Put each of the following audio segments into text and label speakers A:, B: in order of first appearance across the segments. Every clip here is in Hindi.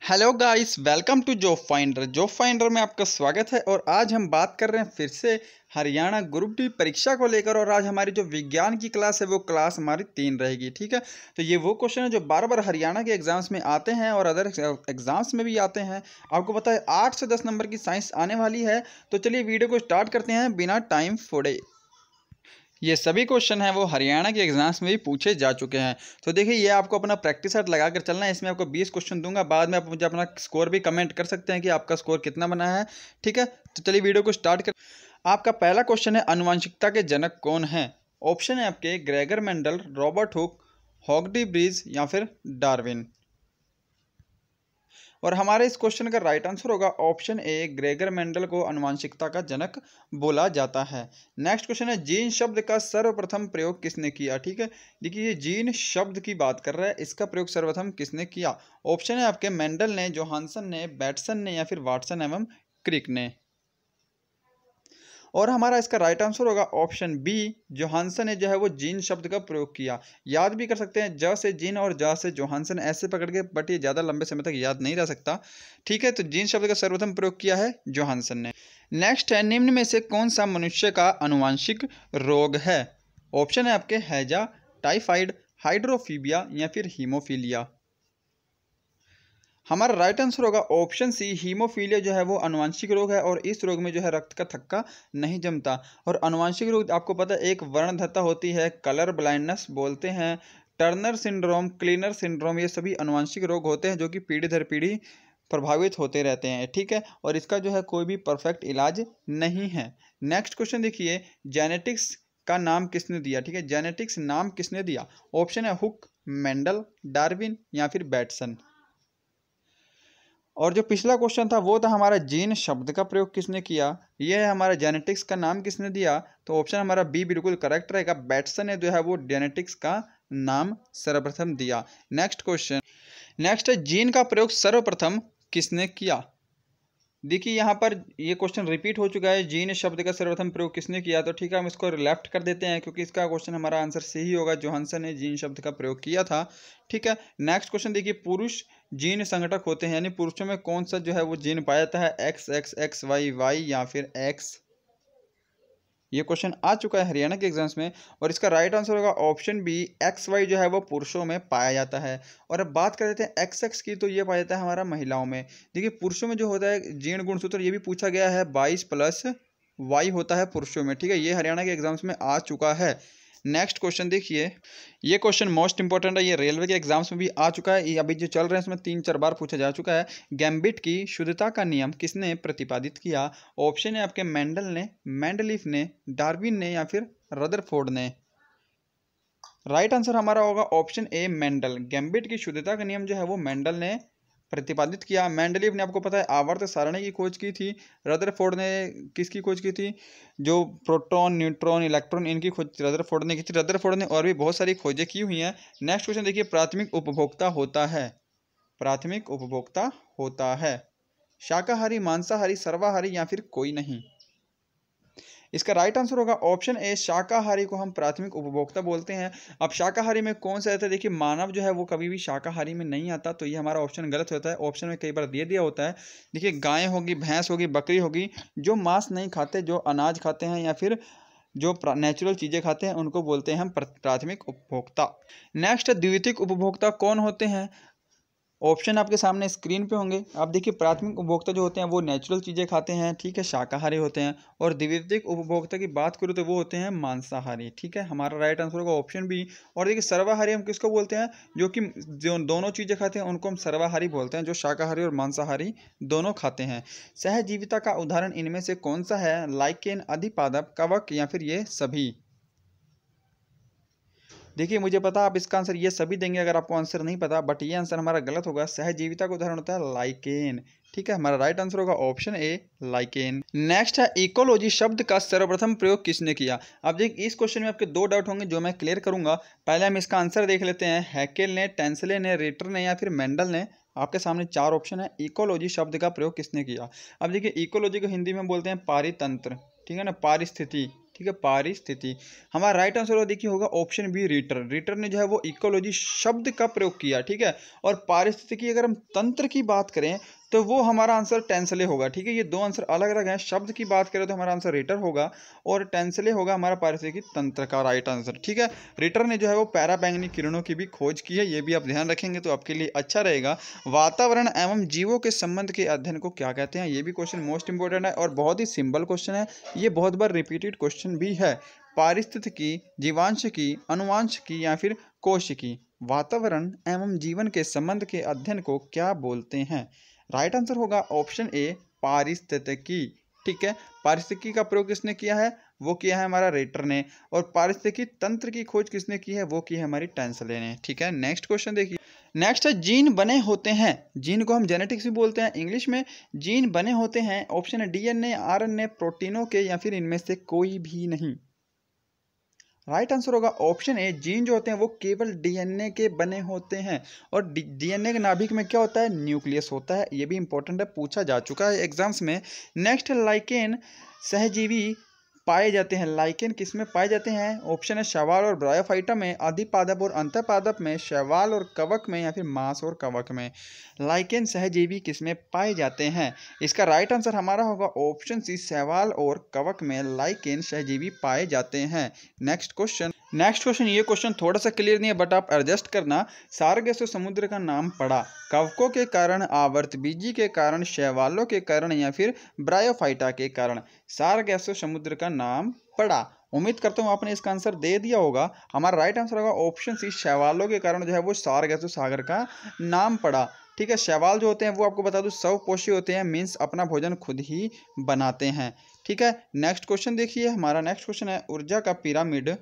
A: Hello guys, welcome to job finder. Job finder में आपका स्वागत है। और आज हम बात कर रहे हैं फिर से हरियाणा ग्रुप डी परीक्षा को लेकर। और आज हमारी जो विज्ञान की क्लास है वो क्लास हमारी 3 रहेगी। ठीक है, तो ये वो क्वेश्चन है जो बार बार हरियाणा के एग्जाम्स में आते हैं और अदर एग्जाम्स में भी आते हैं। आपको पता है 8 से 10 नंबर की साइंस आने वाली है। तो चलिए वीडियो को स्टार्ट करते हैं बिना टाइम फोड़े। ये सभी क्वेश्चन हैं वो हरियाणा के एग्जाम्स में भी पूछे जा चुके हैं। तो देखिए, ये आपको अपना प्रैक्टिस सेट लगा कर चलना है। इसमें आपको 20 क्वेश्चन दूंगा, बाद में आप मुझे अपना स्कोर भी कमेंट कर सकते हैं कि आपका स्कोर कितना बना है। ठीक है, तो चलिए वीडियो को स्टार्ट कर। आपका पहला क्वेश्चन है, आनुवंशिकता के जनक कौन है? ऑप्शन है आपके ग्रेगर मेंडल, रॉबर्ट हुक, हॉगडी ब्रिज या फिर डार्विन। और हमारे इस क्वेश्चन का राइट आंसर होगा ऑप्शन ए, ग्रेगर मेंडल को आनुवंशिकता का जनक बोला जाता है। नेक्स्ट क्वेश्चन है, जीन शब्द का सर्वप्रथम प्रयोग किसने किया? ठीक है, देखिए ये जीन शब्द की बात कर रहा है, इसका प्रयोग सर्वप्रथम किसने किया? ऑप्शन है आपके मेंडल ने, जोहानसन ने, बैटसन ने या फिर वाटसन एवं क्रिक ने। और हमारा इसका राइट आंसर होगा ऑप्शन बी, जोहानसन ने जो है वो जीन शब्द का प्रयोग किया। याद भी कर सकते हैं, ज से जीन और ज से जोहानसन ऐसे पकड़ के, बट ये ज़्यादा लंबे समय तक याद नहीं रह सकता। ठीक है, तो जीन शब्द का सर्वप्रथम प्रयोग किया है जोहानसन ने। नेक्स्ट है, निम्न में से कौन सा मनुष्य का आनुवांशिक रोग है? ऑप्शन है आपके हैजा, टाइफाइड, हाइड्रोफीबिया या फिर हीमोफीलिया। हमारा राइट आंसर होगा ऑप्शन सी, हीमोफीलिया जो है वो आनुवांशिक रोग है। और इस रोग में जो है रक्त का थक्का नहीं जमता। और आनुवांशिक रोग आपको पता है एक वर्णधता होती है, कलर ब्लाइंडनेस बोलते हैं, टर्नर सिंड्रोम, क्लीनर सिंड्रोम, ये सभी आनुवांशिक रोग होते हैं जो कि पीढ़ी दर पीढ़ी प्रभावित होते रहते हैं। ठीक है, और इसका जो है कोई भी परफेक्ट इलाज नहीं है। नेक्स्ट क्वेश्चन देखिए, जेनेटिक्स का नाम किसने दिया? ठीक है, जेनेटिक्स नाम किसने दिया? ऑप्शन है हुक, मेंडल, डार्विन या फिर बैटसन। और जो पिछला क्वेश्चन था वो था हमारा जीन शब्द का प्रयोग किसने किया। ये है हमारा जेनेटिक्स का नाम किसने दिया। तो ऑप्शन हमारा बी बिल्कुल करेक्ट रहेगा, बैटसन ने जो है वो जेनेटिक्स का नाम सर्वप्रथम दिया। नेक्स्ट क्वेश्चन, नेक्स्ट है, जीन का प्रयोग सर्वप्रथम किसने किया? देखिए यहाँ पर ये क्वेश्चन रिपीट हो चुका है, जीन शब्द का सर्वप्रथम प्रयोग किसने किया। तो ठीक है, हम इसको लेफ्ट कर देते हैं क्योंकि इसका क्वेश्चन हमारा आंसर सही होगा, जोहानसन ने जीन शब्द का प्रयोग किया था। ठीक है, नेक्स्ट क्वेश्चन देखिए, पुरुष जीन संगठक होते हैं, यानी पुरुषों में कौन सा जो है वो जीन पाया जाता है? X X X Y Y या फिर एक्स। ये क्वेश्चन आ चुका है हरियाणा के एग्जाम्स में। और इसका राइट आंसर होगा ऑप्शन बी, एक्स वाई जो है वो पुरुषों में पाया जाता है। और अब बात कर लेते हैं एक्स एक्स की, तो ये पाया जाता है हमारा महिलाओं में। देखिए पुरुषों में जो होता है जीर्ण गुणसूत्र, ये भी पूछा गया है, 22+Y होता है पुरुषों में। ठीक है, ये हरियाणा के एग्जाम्स में आ चुका है। नेक्स्ट क्वेश्चन देखिए, ये क्वेश्चन मोस्ट इंपॉर्टेंट है, ये रेलवे के एग्जाम्स में भी आ चुका है, ये अभी जो चल रहे हैं इसमें 3-4 बार पूछा जा चुका है। गैम्बिट की शुद्धता का नियम किसने प्रतिपादित किया? ऑप्शन है आपके मेंडल ने, मेंडलीफ ने, डार्विन ने या फिर रदरफोर्ड ने। राइट आंसर हमारा होगा ऑप्शन ए, मेंडल। गैम्बिट की शुद्धता का नियम जो है वो मेंडल ने प्रतिपादित किया। मेंडलीव ने आपको पता है आवर्त सारणी की खोज की थी। रदरफोर्ड ने किसकी खोज की थी? जो प्रोटॉन, न्यूट्रॉन, इलेक्ट्रॉन, इनकी खोज रदरफोर्ड ने की थी। रदरफोर्ड ने और भी बहुत सारी खोजें की हुई हैं। नेक्स्ट क्वेश्चन देखिए, प्राथमिक उपभोक्ता होता है, प्राथमिक उपभोक्ता होता है शाकाहारी, मांसाहारी, सर्वाहारी या फिर कोई नहीं। इसका राइट आंसर होगा ऑप्शन ए, शाकाहारी को हम प्राथमिक उपभोक्ता बोलते हैं। अब शाकाहारी में कौन सा आता है? देखिए मानव जो है वो कभी भी शाकाहारी में नहीं आता, तो ये हमारा ऑप्शन गलत होता है। ऑप्शन में कई बार दे दिया होता है। देखिए गाय होगी, भैंस होगी, बकरी होगी, जो मांस नहीं खाते, जो अनाज खाते हैं या फिर जो नेचुरल चीज़ें खाते हैं, उनको बोलते हैं हम प्राथमिक उपभोक्ता। नेक्स्ट, द्वितीयक उपभोक्ता कौन होते हैं? ऑप्शन आपके सामने स्क्रीन पे होंगे। आप देखिए, प्राथमिक उपभोक्ता जो होते हैं वो नेचुरल चीज़ें खाते हैं, ठीक है, शाकाहारी होते हैं। और द्वितीयक उपभोक्ता की बात करूँ तो वो होते हैं मांसाहारी। ठीक है, हमारा राइट आंसर होगा ऑप्शन बी। और देखिए सर्वाहारी हम किसको बोलते हैं? जो दोनों चीज़ें खाते हैं उनको हम सर्वाहारी बोलते हैं, जो शाकाहारी और मांसाहारी दोनों खाते हैं। सहजीविता का उदाहरण इनमें से कौन सा है? लाइकेन, अधिपादप, कवक या फिर ये सभी। देखिए मुझे पता आप इसका आंसर ये सभी देंगे अगर आपको आंसर नहीं पता, बट ये आंसर हमारा गलत होगा। सहजीविता का उदाहरण होता है लाइकेन। ठीक है, हमारा राइट आंसर होगा ऑप्शन ए, लाइकेन। नेक्स्ट है, इकोलॉजी शब्द का सर्वप्रथम प्रयोग किसने किया? अब देखिए इस क्वेश्चन में आपके 2 डाउट होंगे जो मैं क्लियर करूंगा। पहले हम इसका आंसर देख लेते हैं। हैकेल ने, टेंसले ने, रेटर ने या फिर मेंडल ने। आपके सामने 4 ऑप्शन है, इकोलॉजी शब्द का प्रयोग किसने किया। अब देखिए इकोलॉजी को हिंदी में बोलते हैं पारितंत्र, ठीक है ना, पारिस्थिति। ठीक है, पारिस्थिति। हमारा राइट आंसर होगा देखिए होगा ऑप्शन बी रीटर। रीटर ने जो है वो इकोलॉजी शब्द का प्रयोग किया, ठीक है। और पारिस्थितिकी अगर हम तंत्र की बात करें तो वो हमारा आंसर टेंसले होगा, ठीक है। ये दो आंसर अलग अलग हैं। शब्द की बात करें तो हमारा आंसर रीटर होगा और टेंसले होगा हमारा पारिस्थितिकी तंत्र का राइट आंसर, ठीक है। रीटर ने जो है वो पैराबैंगनी किरणों की भी खोज की है, ये भी आप ध्यान रखेंगे तो आपके लिए अच्छा रहेगा। वातावरण एवं जीवों के संबंध के अध्ययन को क्या कहते हैं, ये भी क्वेश्चन मोस्ट इंपोर्टेंट है और बहुत ही सिंपल क्वेश्चन है। ये बहुत बार रिपीटेड क्वेश्चन भी है। पारिस्थितिकी, जीवांशिकी, अनुवांशिकी या फिर कोशिकी, वातावरण एवं जीवन के संबंध के अध्ययन को क्या बोलते हैं। राइट आंसर होगा ऑप्शन ए पारिस्थितिकी, ठीक है। पारिस्थितिकी का प्रयोग किसने किया है, वो किया है हमारा रीटर ने। और पारिस्थितिकी तंत्र की खोज किसने की है, वो की है हमारी टेंसले ने, ठीक है। नेक्स्ट क्वेश्चन देखिए। नेक्स्ट है जीन बने होते हैं, जीन को हम जेनेटिक्स भी बोलते हैं इंग्लिश में। जीन बने होते हैं, ऑप्शन है डीएनए, आरएनए, प्रोटीनों के या फिर इनमें से कोई भी नहीं। राइट आंसर होगा ऑप्शन ए, जीन जो होते हैं वो केवल डीएनए के बने होते हैं। और डीएनए के नाभिक में क्या होता है, न्यूक्लियस होता है। ये भी इंपॉर्टेंट है, पूछा जा चुका है एग्जाम्स में। नेक्स्ट लाइकेन सहजीवी पाए जाते हैं। लाइकेन किस में पाए जाते हैं, ऑप्शन है शैवाल और ब्रायोफाइटा में, अधिपादप और अंतःपादप में, शैवाल और कवक में या फिर मांस और कवक में। लाइकेन सहजीवी किस में पाए जाते हैं, इसका राइट आंसर हमारा होगा ऑप्शन सी, शैवाल और कवक में लाइकेन सहजीवी पाए जाते हैं। Next question. ये क्वेश्चन थोड़ा सा क्लियर नहीं है बट आप एडजस्ट करना। सार्गेसो समुद्र का नाम पड़ा कवकों के कारण, आवर्तबीजी के कारण, शैवालों के कारण या फिर ब्रायोफाइटा के कारण। सार्गेसो समुद्र का नाम पड़ा। उम्मीद करता हूँ आपने इसका आंसर दे दिया होगा। हमारा राइट आंसर होगा ऑप्शन सी, शैवालों के कारण जो है वो सार्गेसो सागर का नाम पड़ा, ठीक है। शैवाल जो होते हैं वो आपको बता दूं स्वपोषी होते हैं, मीन्स अपना भोजन खुद ही बनाते हैं, ठीक है। नेक्स्ट क्वेश्चन देखिए। हमारा नेक्स्ट क्वेश्चन है ऊर्जा का पिरामिड।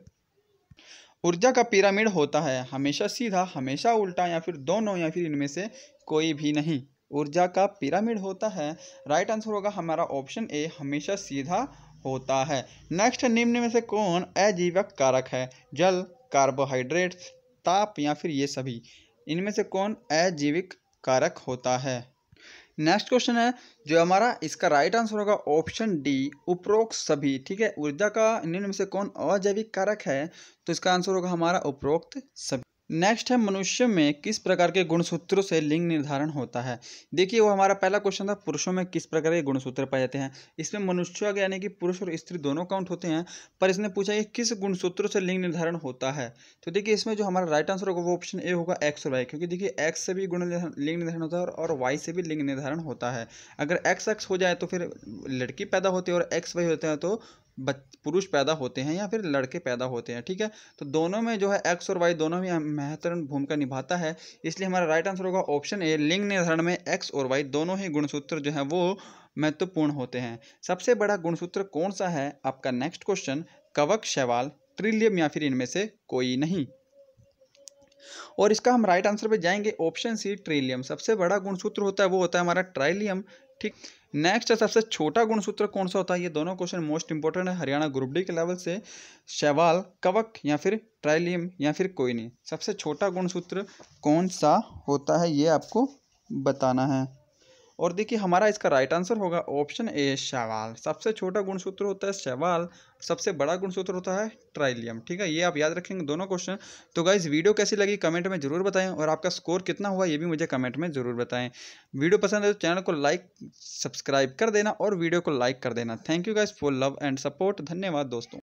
A: ऊर्जा का पिरामिड होता है हमेशा सीधा, हमेशा उल्टा या फिर दोनों या फिर इनमें से कोई भी नहीं। ऊर्जा का पिरामिड होता है, राइट आंसर होगा हमारा ऑप्शन ए, हमेशा सीधा होता है। नेक्स्ट, निम्न में से कौन अजीवक कारक है, जल, कार्बोहाइड्रेट्स, ताप या फिर ये सभी। इनमें से कौन अजीविक कारक होता है। नेक्स्ट क्वेश्चन है जो हमारा, इसका राइट आंसर होगा ऑप्शन डी, उपरोक्त सभी, ठीक है। ऊर्जा का निम्न में से कौन अजैविक कारक है, तो इसका आंसर होगा हमारा उपरोक्त सभी। नेक्स्ट है मनुष्य में किस प्रकार के गुणसूत्रों से लिंग निर्धारण होता है। देखिए वो हमारा पहला क्वेश्चन था, पुरुषों में किस प्रकार के गुणसूत्र पाए जाते हैं। इसमें मनुष्य यानी कि पुरुष और स्त्री दोनों काउंट होते हैं, पर इसने पूछा कि किस गुणसूत्रों से लिंग निर्धारण होता है। तो देखिए इसमें जो हमारा राइट आंसर होगा वो ऑप्शन ए होगा, एक्स और वाई, क्योंकि देखिए एक्स से भी लिंग निर्धारण होता है और वाई से भी लिंग निर्धारण होता है। अगर एक्स एक्स हो जाए तो फिर लड़की पैदा होती है और एक्स वाई होते हैं तो पुरुष पैदा होते हैं या फिर लड़के पैदा होते हैं, ठीक है। तो दोनों में जो है एक्स और वाई दोनों में महत्वपूर्ण भूमिका निभाता है, इसलिए हमारा राइट आंसर होगा ऑप्शन ए, लिंग निर्धारण में एक्स और वाई दोनों ही गुणसूत्र जो है वो महत्वपूर्ण होते हैं। सबसे बड़ा गुणसूत्र कौन सा है आपका नेक्स्ट क्वेश्चन, कवक, शैवाल, ट्रिलियम या फिर इनमें से कोई नहीं। और इसका हम राइट आंसर पे जाएंगे ऑप्शन सी, ट्रिलियम। सबसे बड़ा गुणसूत्र होता है वो होता है हमारा ट्राइलियम, ठीक। नेक्स्ट है सबसे छोटा गुणसूत्र कौन सा होता है। ये दोनों क्वेश्चन मोस्ट इंपोर्टेंट है हरियाणा ग्रुप डी के लेवल से। शैवाल, कवक या फिर ट्राइलियम या फिर कोई नहीं। सबसे छोटा गुणसूत्र कौन सा होता है ये आपको बताना है। और देखिए हमारा इसका राइट आंसर होगा ऑप्शन ए, शैवाल। सबसे छोटा गुणसूत्र होता है शैवाल, सबसे बड़ा गुणसूत्र होता है ट्राइलियम, ठीक है। ये आप याद रखेंगे दोनों क्वेश्चन। तो गाइज वीडियो कैसी लगी कमेंट में जरूर बताएं और आपका स्कोर कितना हुआ ये भी मुझे कमेंट में जरूर बताएं। वीडियो पसंद है तो चैनल को लाइक सब्सक्राइब कर देना और वीडियो को लाइक कर देना। Thank you guys for love and support. धन्यवाद दोस्तों।